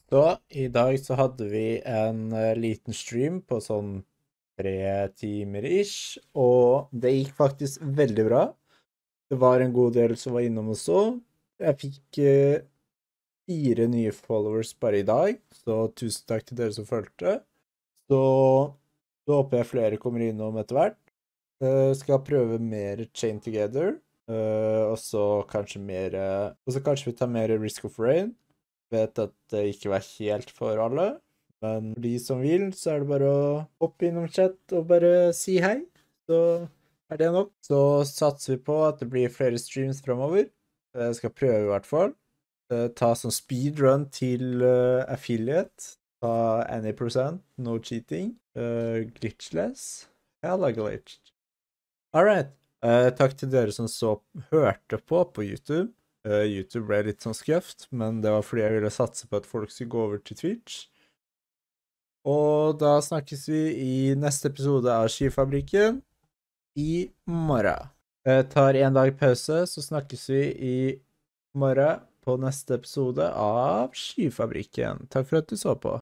Så i dag så hadde vi en liten stream på sånn 3 timer-ish, og det gikk faktisk veldig bra. Det var en god del som var innom og så. Jeg fikk 4 nye followers bare i dag, så tusen takk til dere som fulgte. Så håper jeg flere kommer innom etter hvert. Skal prøve mer Chain Together, og så kanskje vi tar mer Risk of Rain. Vet at det ikke var helt for alle, men for de som vil, så er det bare å hoppe innom chat og bare si hei. Så er det nok. Så satser vi på at det blir flere streams fremover. Jeg skal prøve i hvert fall. Ta sånn speedrun til affiliate. Ta any %, no cheating. Glitchless. Hella glitched. Alright. Takk til dere som hørte på YouTube. YouTube ble litt sånn skjøft, men det var fordi jeg ville satse på at folk skulle gå over til Twitch. Og da snakkes vi i neste episode av Skifabrikken i morgen. Jeg tar en dag pause, så snakkes vi i morgen på neste episode av Skifabrikken. Takk for at du så på.